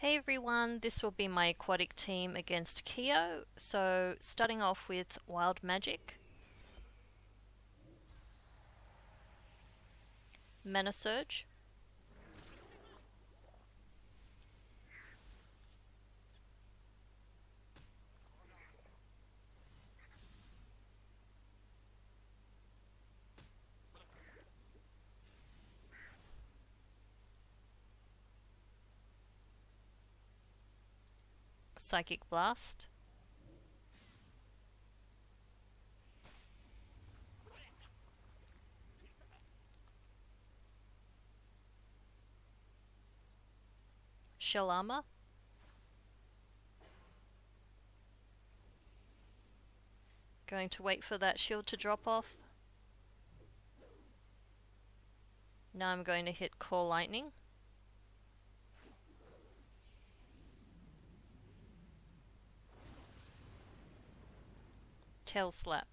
Hey everyone, this will be my aquatic team against Keo. So starting off with Wild Magic, Mana Surge, Psychic Blast, Shell Armor, going to wait for that shield to drop off. Now I'm going to hit Core Lightning. Tail Slap.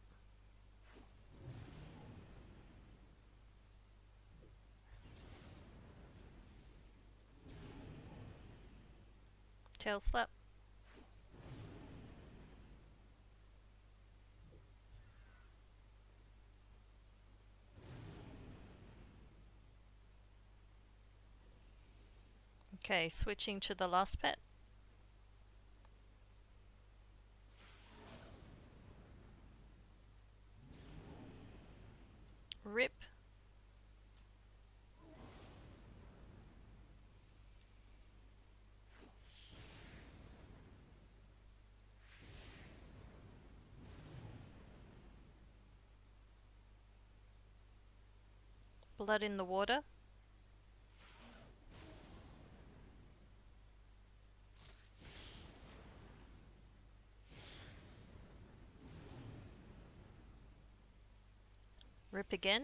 Tail Slap. Okay, switching to the last pet. Rip. Blood in the Water. Rip again.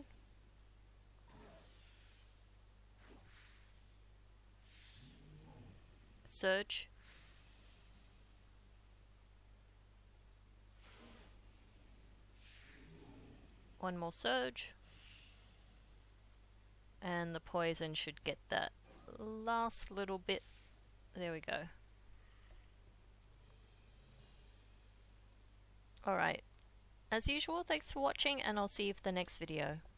Surge. One more surge. And the poison should get that last little bit. There we go. Alright. As usual, thanks for watching and I'll see you for the next video.